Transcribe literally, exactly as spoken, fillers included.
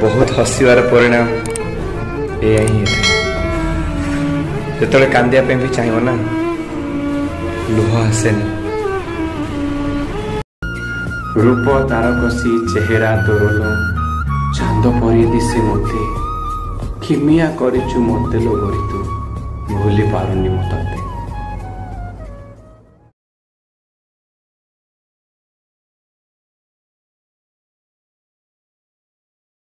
बहुत हसिबार परिणाम एया ही जो कांदिया भी चाहिए ना लुह आसेनी। रूप तारकसी चेहरा तोरल चांद परी दिशे मते किमिया करिचु मते लो गरी तू भूली पारुनी मते।